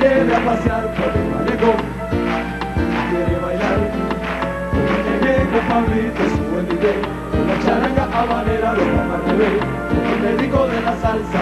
lleve a pasear por el malecón. Quiere bailar con Menegue, con Pablito, su buen DJ, con la charanga habanera, los mamás bebé, con el médico de la salsa.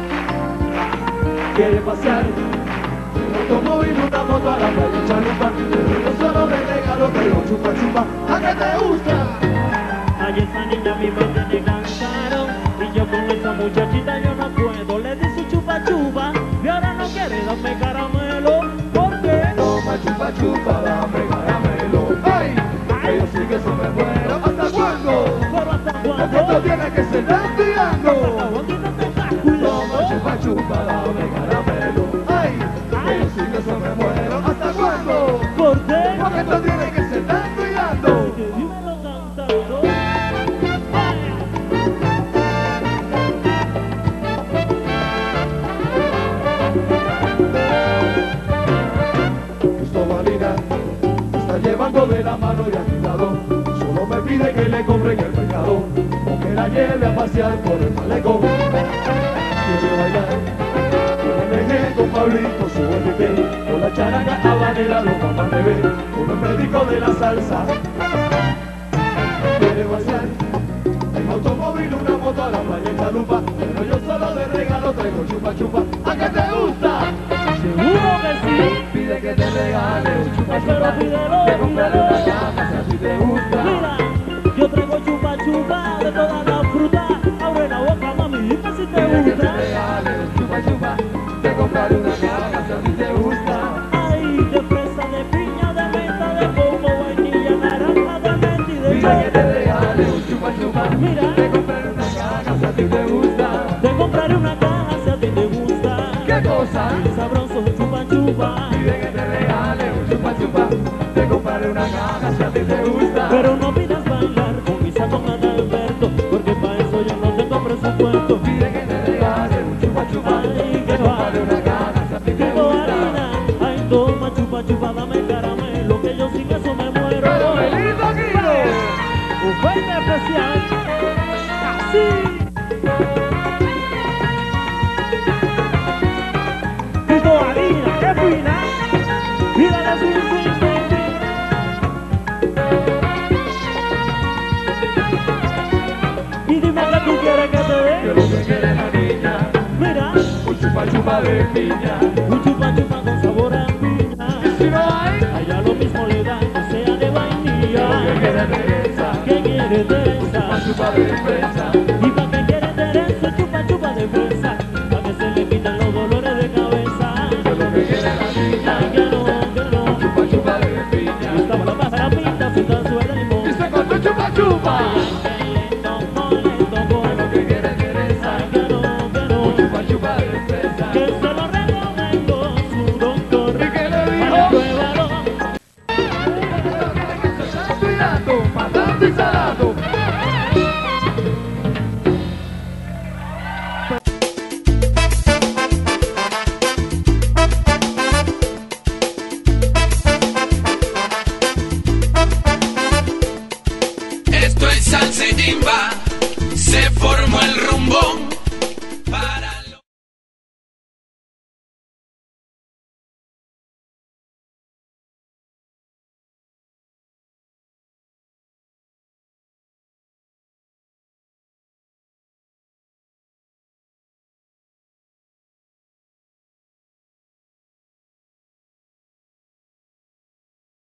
Quiere pasear en automóvil, una moto a la playa chalupa, pero yo solo de regalo traigo chupa chupa. ¿A qué te gusta? Ay, esa niña mi mente me cansaron, y yo con esa muchachita yo no puedo. Le di su chupa chupa y ahora no quiere darme caramelo. ¿Por qué? Toma chupa chupa, dame caramelo. ¡Ay! Que yo sí que eso me muero. ¿Hasta cuándo? ¿Pero hasta cuándo? Esto tiene que ser desviando. Aquí no te estás Toma cuidando. chupa chupa, dame caramelo. ¡Ay! Que yo sí que eso me muero. ¿Hasta cuándo? ¿Por qué? Porque esto tiene que ser desviando. Que dímelo cantando. Cristobalina está llevando de la mano y agitado. Solo me pide que le compre en el mercado o que la lleve a pasear por el malecón. Quiere bailar con Menegue, con Pablito, su ONG, con la charanga habanera, los papás bebé, con el médico de la salsa. Quiere pasear en automóvil, una moto a la playa en chalupa, pero yo solo de regalo traigo chupa chupa. ¿A qué te gusta? Seguro que sí. Pide que te regale un chupa Pero chupa, pídelo, que comprarle una pídelo. caja si a ti te gusta. Mira, yo traigo chupa chupa de todas las frutas. Abre la boca, mami, dime si te Pide que te gusta. regale un chupa chupa, que comprarle una caja si a ti te gusta. Ay, de fresa, de piña, de menta, de coco, vainilla, naranja, de menta y de Pide que te choco. regale un chupa chupa, Mira. que comprarle una caja si a ti te gusta. Te compraré una caja si a ti te gusta. ¿Qué cosa? El sabroso chupa chupa. Pide que te regale un chupa chupa, que comprarle una caja si a ti te gusta. Pero no pidas bailar con mi con Adalberto, porque para eso yo no tengo presupuesto. Pide que te regale un chupa chupa, Ay, que que va. comprarle una caja si a ti te Tengo gusta. harina, ay, toma chupa chupa, dame caramelo, que yo sin eso me muero. ¡Pero feliz Guido! Un fuerte especial, así. Tito harina, qué fina. Mírale su y dime que tú quieres que te Que dé. lo que quiere la niña, Mira, un chupa chupa de piña. un chupa chupa con sabor a piña. Y si no hay, Allá lo mismo le dan, que sea de que lo que vainilla. quiere Teresa, ¿Qué quiere chupa Teresa? chupa de fresa. ¿Y pa' qué quiere Teresa? Chupa chupa de fresa, pa' que se le quitan los dolores de cabeza. Que lo que quiere la niña, Ay, que no, que no. chupa chupa de piña. Estaba la pájara pinta, sin tan suela limón. Y se cortó chupa chupa. Ay, lento, lento, Que lo que quiere Teresa, ay, que no, que no. chupa chupa de fresa. Que se lo recomiendo su doctor. ¿Y qué le Ay, dijo? pruébalo. Cuidado, matando y salado. Esto es salsa y timba, se formó el rumbón.